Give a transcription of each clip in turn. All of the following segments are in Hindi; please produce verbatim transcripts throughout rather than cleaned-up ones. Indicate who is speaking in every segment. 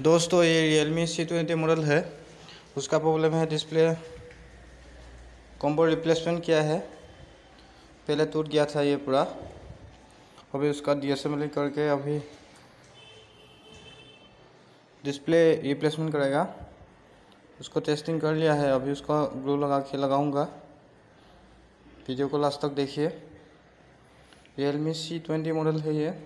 Speaker 1: दोस्तों ये रियलमी सी ट्वेंटी मॉडल है, उसका प्रॉब्लम है डिस्प्ले कॉम्बो रिप्लेसमेंट किया है। पहले टूट गया था ये पूरा, अभी उसका डीएसएमएल करके अभी डिस्प्ले रिप्लेसमेंट करेगा। उसको टेस्टिंग कर लिया है, अभी उसका ग्लू लगा के लगाऊंगा। वीडियो को लास्ट तक देखिए। रियलमी सी ट्वेंटी मॉडल है ये।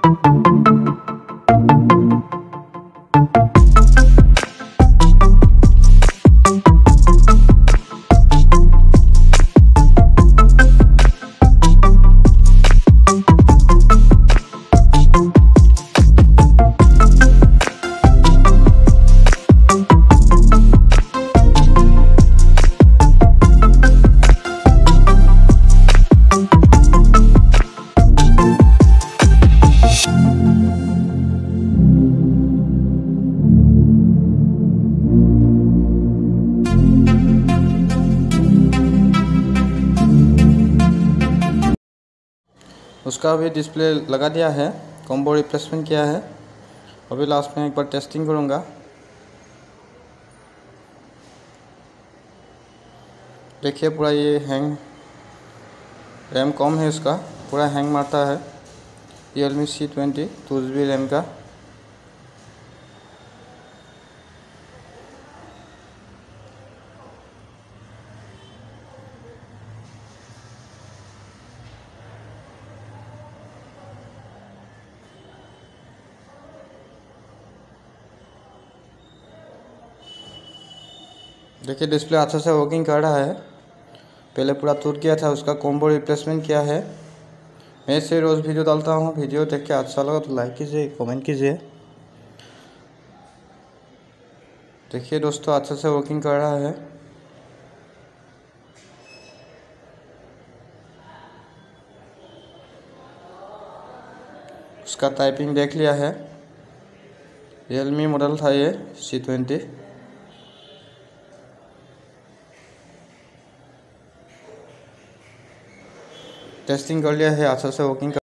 Speaker 1: उसका भी डिस्प्ले लगा दिया है, कॉम्बो रिप्लेसमेंट किया है। अभी लास्ट में एक बार टेस्टिंग करूँगा। देखिए पूरा ये हैंग, रैम कम है इसका, पूरा हैंग मारता है। Realme C twenty two G B RAM का। देखिए डिस्प्ले अच्छे से वर्किंग कर रहा है। पहले पूरा टूट गया था, उसका कॉम्बो रिप्लेसमेंट किया है। मैं इससे रोज़ वीडियो डालता हूँ। वीडियो देख के अच्छा लगा तो लाइक कीजिए, कमेंट कीजिए। देखिए दोस्तों अच्छे से वर्किंग कर रहा है। उसका टाइपिंग देख लिया है। रियलमी मॉडल था ये सी ट्वेंटी। टेस्टिंग कर लिया है, अच्छा से वर्किंग